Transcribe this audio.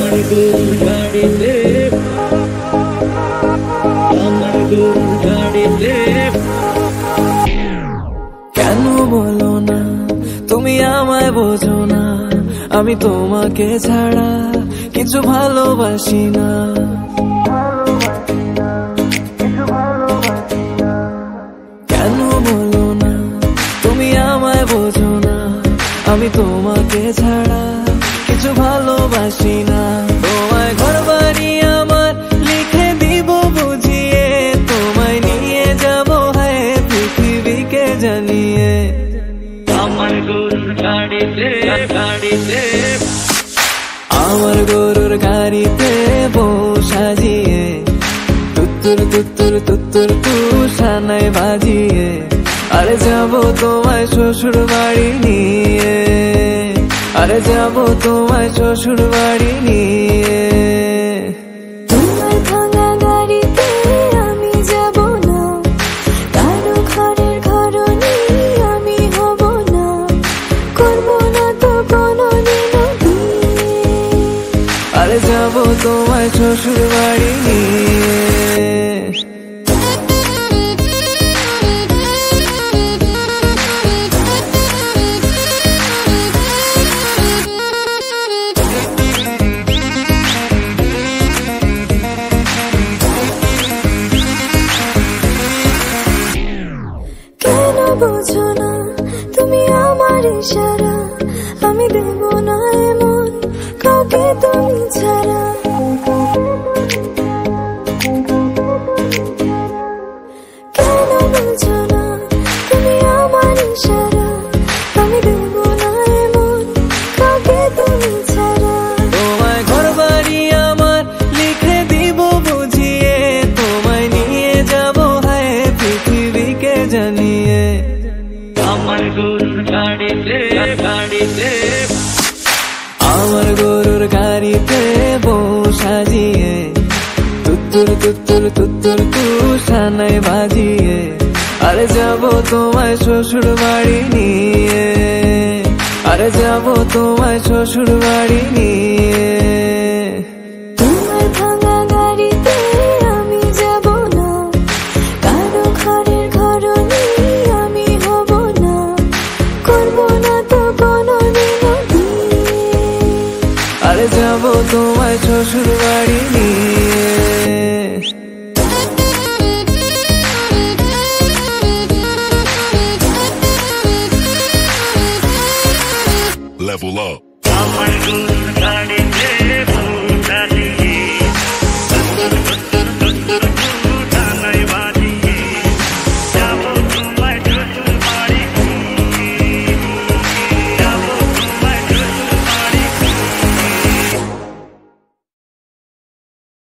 আমার গরুর গাড়িতে, আমার গরুর গাড়িতে। কেন বলো না তুমি আমায় বোঝো না, আমি তোমাকে ছাড়া কিছু ভালোবাসি না। কেন বলো না তুমি আমায় বোঝো না, আমি তোমাকে ছাড়া কিছু ভালোবাসি না। তোমায় ঘর বাড়ি আমার লিখে দিব বুঝিয়ে, তোমায় নিয়ে যাব হ্যাঁ পৃথিবীকে জানিয়ে। আমার গরুর গাড়িতে, গাড়িতে, আমার গরুর গাড়িতে বউ সাজিয়ে, তুত্তুর তুত্তুর তুত্তুর তুষানায় বাজিয়ে, আরে যাবো তোমায় শ্বশুর বাড়ি নিয়ে, আরে যাবো তোমায় শ্বশুর বাড়ি নিয়ে। তোমার ভাঙা গাড়িতে আমি যাব না, কারো ঘরের ঘরনি আমি হব না, করব না তো কোনোদিনও বিয়ে। আরে যাবো তোমায় শ্বশুর বাড়ি নিয়ে। কেন বোঝো না তুমি আমার ইশারা, আমি দেব না এমন কাউকে তুমি ছাড়া। কেন বোঝো না তুমি আমার ইশারা, আমি দেব না এমন কাউকে তুমি ছাড়া। তোমায় ঘর বাড়ি আমার লিখে দিব বুঝিয়ে, তোমায় নিয়ে যাব হ্যাঁ পৃথিবীকে জানিয়ে। আমার গরুর গাড়িতে, গাড়িতে, আমার গরুর গাড়িতে বউ সাজিয়ে, তুত্তুর তুত্তুর তুত্তুর তুষানায় বাজিয়ে, আরে যাবো তোমায় শ্বশুর বাড়ি নিয়ে, আরে যাবো তোমায় শ্বশুর বাড়ি নিয়ে। তোমার ভাঙা গাড়িতে আমি যাব না, কারো ঘরের ঘরনি আমি হব না, করব না তো কোনোদিনও বিয়ে। আরে যাবো তোমায় শ্বশুর বাড়ি নিয়ে। Level up. আমার গরুর গাড়িতে